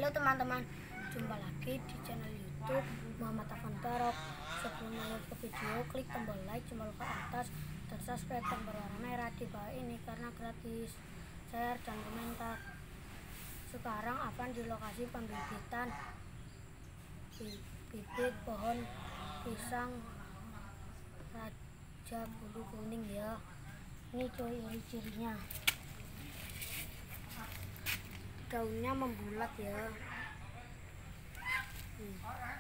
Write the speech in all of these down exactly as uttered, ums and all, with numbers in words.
Halo teman-teman, jumpa lagi di channel YouTube Muhammad Afan Barok. Sebelum lanjut ke video, klik tombol like, tombol ke atas, dan subscribe yang berwarna merah di bawah ini karena gratis. Share dan komentar. Sekarang Afan di lokasi pembibitan bibit pohon pisang raja bulu kuning ya. Ini ciri-cirinya. Daunnya membulat ya. Hmm.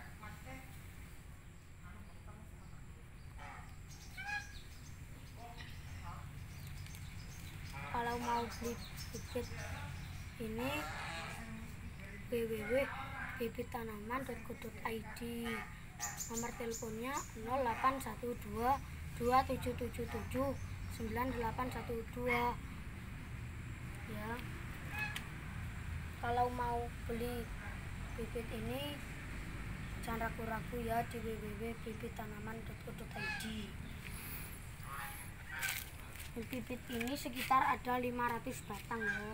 Kalau mau beli bibit ini w w w titik bibit tanaman titik co titik i d. Nomor teleponnya nol delapan satu dua dua tujuh tujuh tujuh sembilan delapan satu dua ya. Kalau mau beli bibit ini jangan ragu-ragu ya di w w w titik bibit tanaman titik co titik i d. Bibit ini sekitar ada lima ratus batang ya.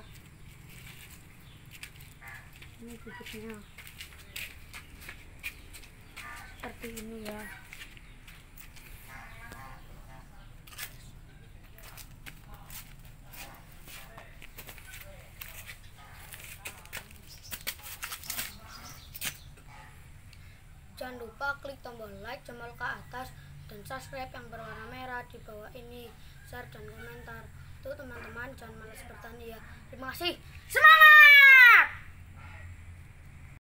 Ini bibitnya seperti ini ya. Jangan lupa klik tombol like, tombol ke atas, dan subscribe yang berwarna merah di bawah ini. Share dan komentar. Tuh teman-teman, jangan malas bertani ya. Terima kasih. Semangat!